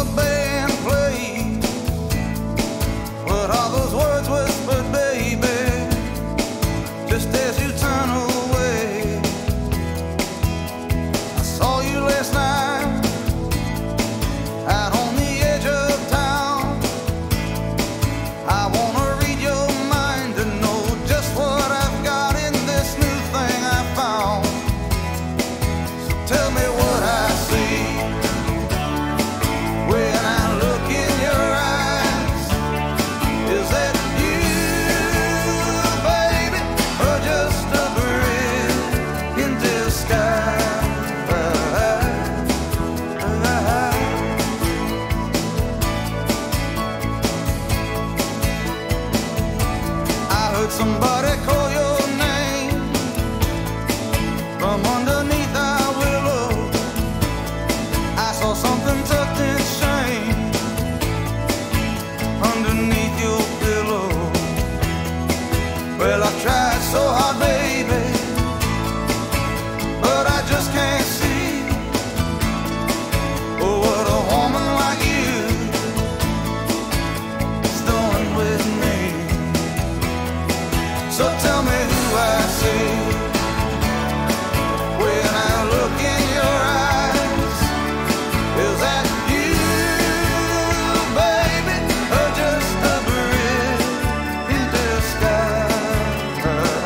the band played. What are those words whispered, baby, just as you turn away? I saw you last night out on the edge of town. I wanna read your mind and know just what I've got in this new thing I found. So tell me what I see when I look in your eyes. Is that you, baby, or just a bridge in disguise? I heard somebody call your name from underneath our willow. I saw something tucked in shame underneath your pillow. Well, I tried so hard, baby, but I just can't see. Oh, what a woman like you is doing with me. So tell me who I see when I look in your eyes. Is that you, baby, or just a bridge in disguise?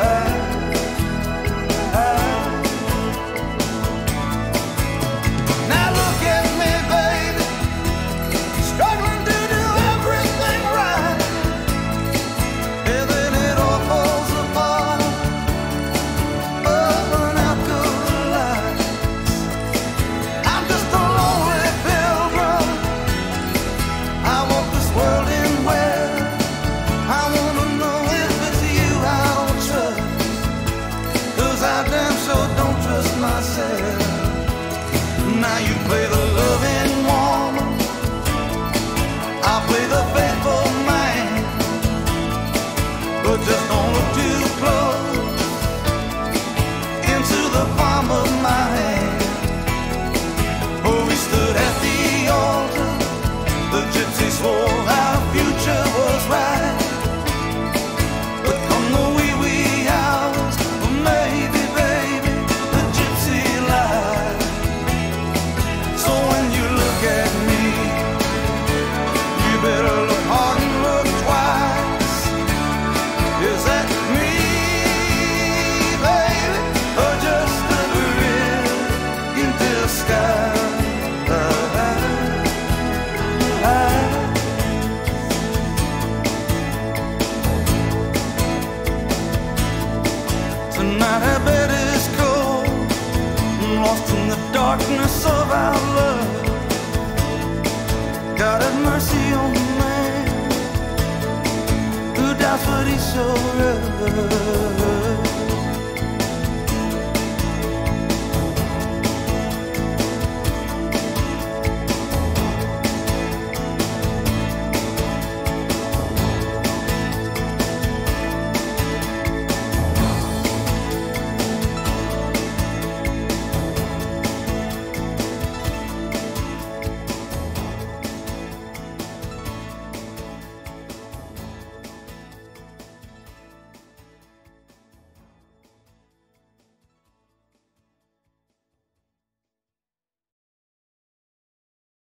Now look at me, baby, struggling to do everything right, and then it all falls apart. Burn out the lights. I'm just a lonely pilgrim. I walk this world in where I wanna know if it's you I'll trust, 'cause I damn sure don't trust myself. Now you play the loving woman, I'll play the faithful man, but just don't look too close into the palm of my hand. Oh, we stood at the altar, the gypsy swore our future was right. But come the wee hours, well, maybe, baby, the gypsy lied. So when you look at me, you better look hard and look twice. Is that me, baby, or just a bridge in disguise? Tonight our bed is cold, lost in the darkness of our love. God have mercy on the man who doubts what he showed us.